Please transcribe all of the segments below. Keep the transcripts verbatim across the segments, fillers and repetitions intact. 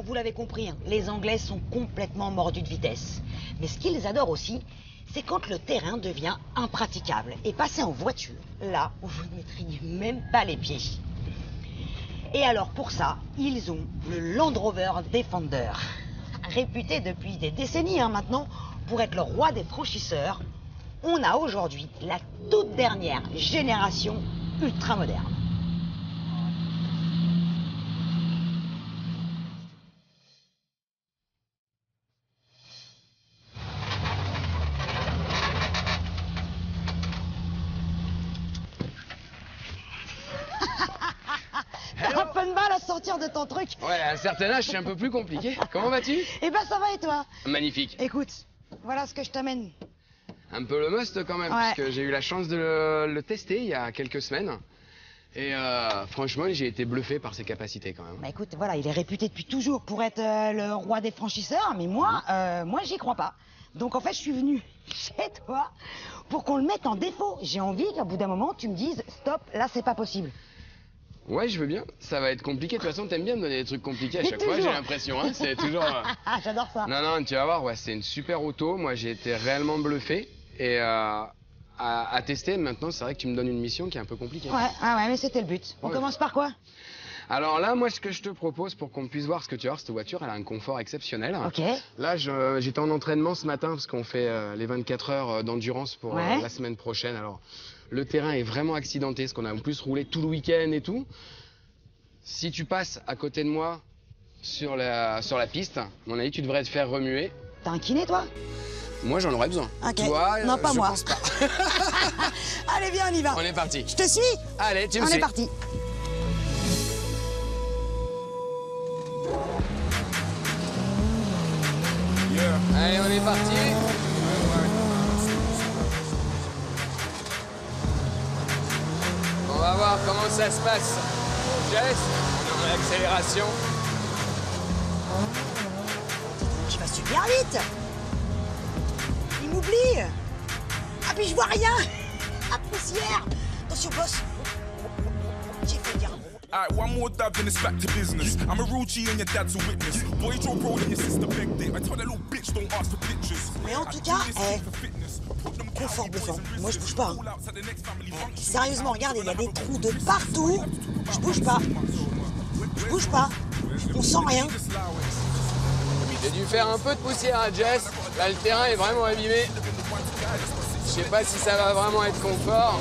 bon, vous l'avez compris, hein, les Anglais sont complètement mordus de vitesse. Mais ce qu'ils adorent aussi, c'est quand le terrain devient impraticable. Et passer en voiture, là où vous ne mettriez même pas les pieds. Et alors pour ça, ils ont le Land Rover Defender, réputé depuis des décennies hein, maintenant pour être le roi des franchisseurs. On a aujourd'hui la toute dernière génération ultra moderne. T'as un peu de mal à sortir de ton truc. Ouais, à un certain âge, c'est un peu plus compliqué. Comment vas-tu? Eh ben ça va et toi? Magnifique. Écoute, voilà ce que je t'amène. Un peu le must quand même, Ouais. parce que j'ai eu la chance de le, le tester il y a quelques semaines. Et euh, franchement, j'ai été bluffé par ses capacités quand même. Bah écoute, voilà, il est réputé depuis toujours pour être euh, le roi des franchisseurs, mais moi, euh, moi j'y crois pas. Donc en fait, je suis venu chez toi pour qu'on le mette en défaut. J'ai envie qu'à bout d'un moment, tu me dises, stop, là c'est pas possible. Ouais, je veux bien. Ça va être compliqué. De toute façon, t'aimes bien me donner des trucs compliqués à Mais chaque fois, j'ai toujours. l'impression. Hein. C'est toujours... euh, J'adore ça. Non, non, tu vas voir, ouais, c'est une super auto. Moi, j'ai été réellement bluffé. Et euh, à, à tester, maintenant, c'est vrai que tu me donnes une mission qui est un peu compliquée. Ouais, ah ouais, mais c'était le but. On Ouais. commence par quoi? Alors là, moi, ce que je te propose pour qu'on puisse voir ce que tu as, cette voiture, elle a un confort exceptionnel. Ok. Là, je- j'étais en entraînement ce matin parce qu'on fait euh, les vingt-quatre heures d'endurance pour Ouais. euh, la semaine prochaine. Alors, le terrain est vraiment accidenté, parce qu'on a en plus roulé tout le week-end et tout. Si tu passes à côté de moi sur la, sur la piste, à mon avis, tu devrais te faire remuer. T'as un kiné, toi? Moi, j'en aurais besoin. Ok. Toi, Non, euh, pas je moi. pense pas. Allez, viens, on y va. On est parti. Je te suis. Allez, tu me On suis. est parti. Allez, on est parti. On va voir comment ça se passe. Jess, dans l'accélération. Tu vas super vite. Il m'oublie. Ah, puis je vois rien. La poussière. Attention, boss. J'ai fait dire. Alright, one more dab, then it's back to business. I'm a real G and your dad's a witness. Boy, drop roll and your sister begged it. I told that little bitch don't ask for pictures. Mais en tout cas, eh, confort bluffant. Moi, je bouge pas. hein. Eh, sérieusement, regarde, il y a des trous de partout. Je bouge pas. Je bouge pas. On sent rien. J'ai dû faire un peu de poussière à Jess. Là, le terrain est vraiment abîmé. Je sais pas si ça va vraiment être confort.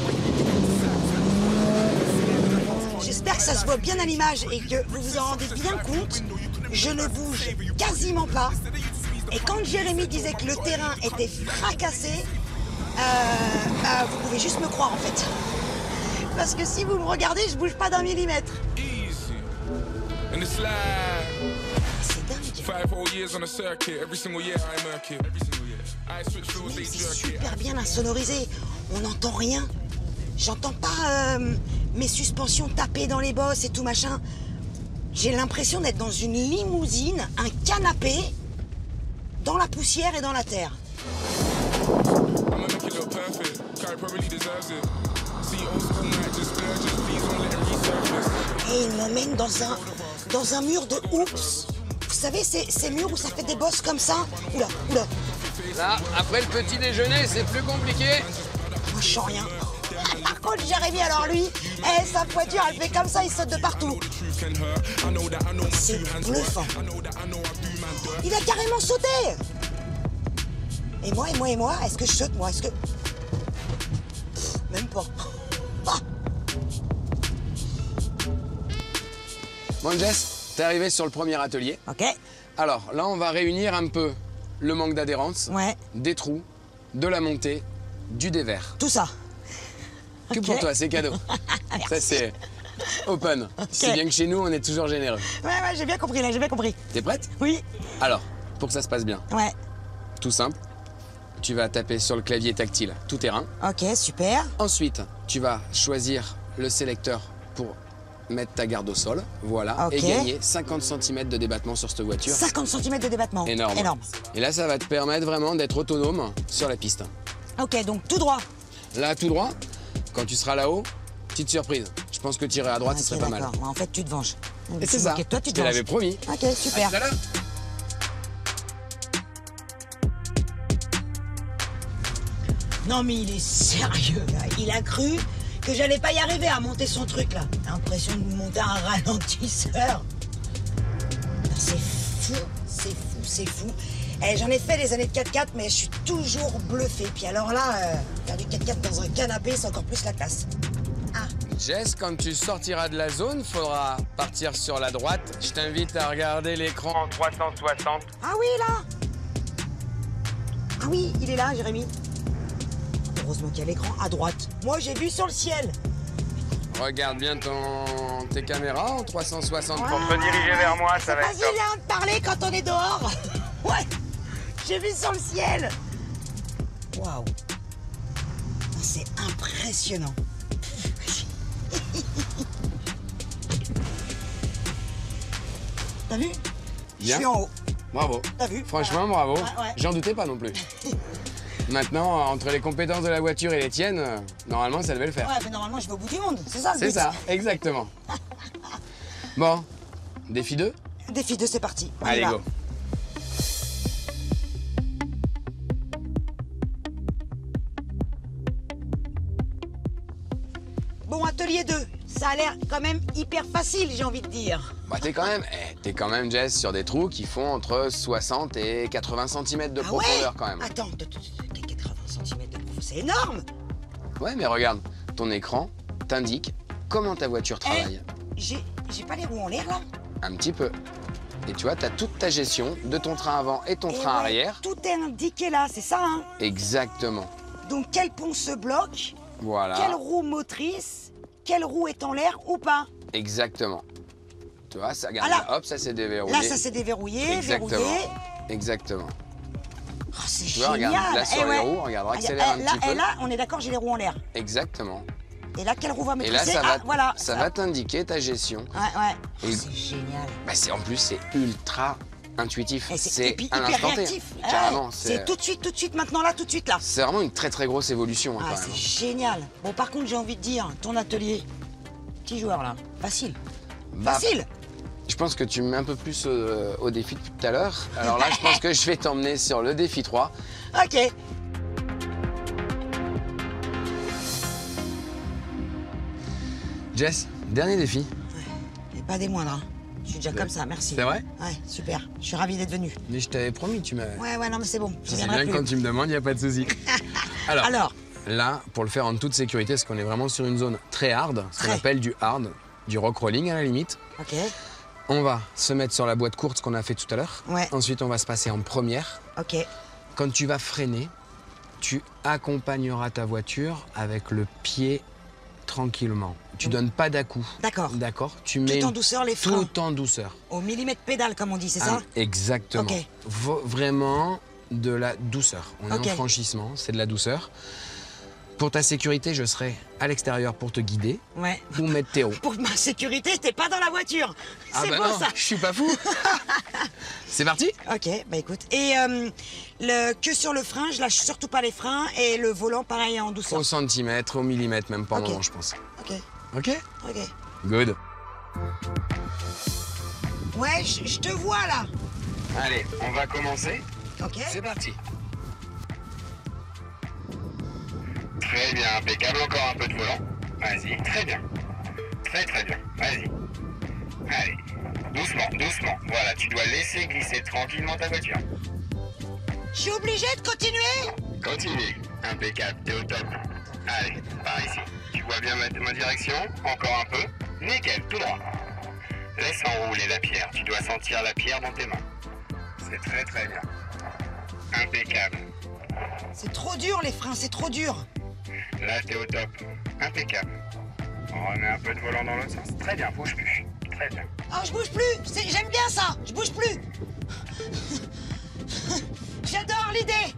J'espère que ça se voit bien à l'image et que vous vous en rendez bien compte. Je ne bouge quasiment pas. Et quand Jérémy disait que le terrain était fracassé, euh, bah, vous pouvez juste me croire en fait. Parce que si vous me regardez, je bouge pas d'un millimètre. Easy. And it's like C'est dingue. five whole years on a circuit. Every single year I murk it. Every single year. I switch fields, they C'est jerk it. super bien insonorisé. On n'entend rien. J'entends pas euh, mes suspensions taper dans les bosses et tout machin. J'ai l'impression d'être dans une limousine, un canapé, dans la poussière et dans la terre. I'ma make it look perfect. Kai probably deserves it. See old school night just splurges. Please don't let him resurface. Et il m'emmène dans un, dans un mur de oups. Vous savez, ces, ces murs où ça fait des bosses comme ça. Oula, oula. Là, après le petit déjeuner, c'est plus compliqué. Moi, je sens rien. Par contre, Jérémy, alors lui, eh, sa voiture, elle fait comme ça, il saute de partout. C'est bluffant. Il a carrément sauté. Et moi, et moi, et moi, est-ce que je saute, moi? Est-ce que... Pff, même pas. Ah. Bon, Jess, t'es arrivé sur le premier atelier. Ok, Alors, là, on va réunir un peu le manque d'adhérence, ouais, des trous, de la montée, du dévers. tout ça. Que Ok. pour toi, c'est cadeau. Ça, c'est open. Si bien que chez nous, on est toujours généreux. Ouais, ouais, j'ai bien compris, là, j'ai bien compris. T'es prête? Oui, Alors, pour que ça se passe bien, ouais. tout simple, tu vas taper sur le clavier tactile tout terrain. Ok, super. Ensuite, tu vas choisir le sélecteur pour mettre ta garde au sol. Voilà. Ok. Et gagner cinquante centimètres de débattement sur cette voiture. cinquante centimètres de débattement. Énorme. Énorme. Et là, ça va te permettre vraiment d'être autonome sur la piste. Ok, donc tout droit. Là, tout droit, quand tu seras là-haut, petite surprise. Je pense que tirer à droite, ce Ok, serait pas mal. d'accord. En fait, tu te venges. Et c'est ça. Ok, toi, tu Je te te l'avais lances. promis. Ok, super. À tout à l'heure. Non mais il est sérieux là. Il a cru que j'allais pas y arriver à monter son truc là. T'as l'impression de monter un ralentisseur. C'est fou, c'est fou, c'est fou. Eh, j'en ai fait les années de quatre-quatre, mais je suis toujours bluffé. Puis alors là, euh, faire du quatre-quatre dans un canapé, c'est encore plus la classe. Ah, Jess, quand tu sortiras de la zone, faudra partir sur la droite. Je t'invite à regarder l'écran en trois cent soixante. ah oui là. Ah oui, il est là, Jérémy. Heureusement qu'il y a l'écran à droite. Moi, j'ai vu sur le ciel. Regarde bien ton... tes caméras en trois cent soixante pour Ouais, te diriger ouais, vers moi, ça va Vas-y, être top. viens de parler quand on est dehors. Ouais, j'ai vu sur le ciel. Waouh. Ah, c'est impressionnant. T'as vu? Je Bien. suis en haut. Bravo. T'as vu? Franchement, Voilà. bravo. Ouais, ouais. J'en doutais pas non plus. Maintenant, entre les compétences de la voiture et les tiennes, euh, normalement, ça devait le faire. Ouais, mais normalement, je vais au bout du monde. C'est ça le C'est but. ça, exactement. Bon, défi deux. Défi deux, c'est parti. On y Allez, va. go. Bon, atelier deux. Ça a l'air quand même hyper facile, j'ai envie de dire. Bah, t'es quand même, eh, t'es quand même, Jess, sur des trous qui font entre soixante et quatre-vingts centimètres de Ah ouais? profondeur quand même. Attends, t- t- t- quatre-vingts centimètres de profondeur, c'est énorme. Ouais, mais regarde, ton écran t'indique comment ta voiture travaille. Eh, j'ai j'ai pas les roues en l'air là. Un petit peu. Et tu vois, t'as toute ta gestion de ton train avant et ton Eh train ouais, arrière. Tout est indiqué là, c'est ça, hein. Exactement. Donc quel pont se bloque, Voilà. quelle roue motrice, quelle roue est en l'air ou pas. Exactement. Tu vois, ça, regarde, Ah là. là, hop, ça s'est déverrouillé. Là, ça s'est déverrouillé, Exactement. verrouillé. Exactement. Oh, c'est Tu vois, génial. regarde, là, sur Eh les ouais. roues, regarde, Ah, accélère eh, un là, petit peu. Et là, on est d'accord, j'ai les roues en l'air. Exactement. Et là, quelle roue va Et maîtriser? là, ça va, Ah, voilà. ça va t'indiquer ta gestion. Ouais, ouais. Oh, Et- c'est génial. Bah, c'est, en plus, c'est ultra intuitif. Et c'est C'est et puis à hyper l'instant T. réactif. Ouais, Carrément. c'est tout de suite, tout de suite, maintenant là, tout de suite là. C'est vraiment une très très grosse évolution hein, Ah, quand c'est même. génial. Bon, par contre, j'ai envie de dire, ton atelier, petit joueur là, facile. Bah, Facile. Je pense que tu me mets un peu plus euh, au défi depuis tout à l'heure. Alors là, je pense que je vais t'emmener sur le défi trois. Ok. Jess, dernier défi. Et pas des moindres. Hein. Je suis déjà comme ça, merci. C'est vrai? Ouais, super. Je suis ravi d'être venu. Mais je t'avais promis, tu m'as... Ouais, ouais, non, mais c'est bon. Je C'est viendrai bien plus. quand tu me demandes, il n'y a pas de souci. Alors, Alors, là, pour le faire en toute sécurité, parce qu'on est vraiment sur une zone très hard, ce qu'on Très. appelle du hard, du rock rolling à la limite. ok. On va se mettre sur la boîte courte, ce qu'on a fait tout à l'heure. Ouais. Ensuite, on va se passer en première. Ok. Quand tu vas freiner, tu accompagneras ta voiture avec le pied tranquillement. Tu donnes pas d'à-coup. D'accord. D'accord. Tu mets en douceur, les freins. Tout en douceur. Au millimètre pédale, comme on dit, c'est Ah, ça? exactement. Ok. V- vraiment de la douceur. On Ok. est en franchissement, c'est de la douceur. Pour ta sécurité, je serai à l'extérieur pour te guider Ouais. ou mettre tes roues. Pour ma sécurité, t'es pas dans la voiture. Ah C'est bah beau non, ça. je suis pas fou. C'est parti? Ok, bah écoute. Et euh, le, que sur le frein, je lâche surtout pas les freins et le volant pareil en douceur. Au centimètre, au millimètre, même pas Ok. un moment, je pense. Ok, Ok? ok. Good. Ouais, je je te vois là. Allez, on va commencer. Ok. C'est parti. Très bien, impeccable. Encore un peu de volant. Vas-y, très bien. Très très bien. Vas-y. Allez, doucement, doucement. Voilà, tu dois laisser glisser tranquillement ta voiture. Je suis obligé de continuer. Continue. Impeccable, t'es au top. Allez, par ici. Tu vois bien ma, ma direction? Encore un peu. Nickel, tout droit. Laisse enrouler la pierre. Tu dois sentir la pierre dans tes mains. C'est très très bien. Impeccable. C'est trop dur les freins, c'est trop dur. Là, t'es au top. Impeccable. On remet un peu de volant dans l'autre sens. Très bien, bouge plus. Très bien. Oh, je bouge plus. C'est- J'aime bien ça. Je bouge plus. J'adore l'idée.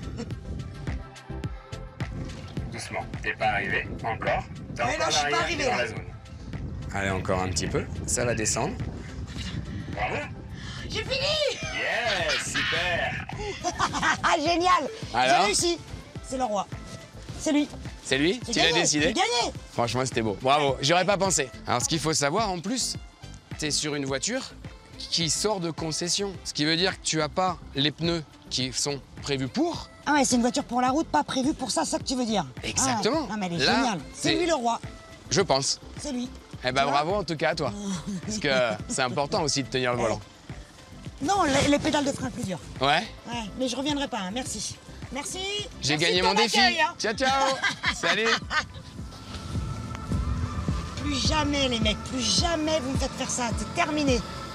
Doucement. T'es pas arrivé. Encore. T'as Ouais, encore non, je suis pas l'arrière arrivé, qui est dans là. la zone. Allez, encore un petit peu. Ça va descendre. Bravo. J'ai fini. Yes, super. Ah, génial. J'ai Alors réussi. C'est le roi. C'est lui. C'est lui? J'ai Tu l'as gagné, décidé? J'ai gagné. Franchement, c'était beau. Bravo. J'aurais pas pensé. Alors, ce qu'il faut savoir en plus, tu es sur une voiture qui sort de concession. Ce qui veut dire que tu n'as pas les pneus qui sont prévus pour. Ah ouais, c'est une voiture pour la route, pas prévue pour ça, c'est ça que tu veux dire. Exactement. Ah ouais. Non, mais elle est Là, géniale. C'est lui le roi. Je pense. C'est lui. Eh ben bravo en tout cas à toi. Parce que c'est important aussi de tenir le volant. Non, les, les pédales de frein plus dures. Ouais. Ouais, mais je reviendrai pas, hein. Merci. Merci. J'ai Merci gagné de ton mon défi. accueil, hein. Ciao, ciao. Salut. Plus jamais, les mecs, plus jamais vous me faites faire ça. C'est terminé.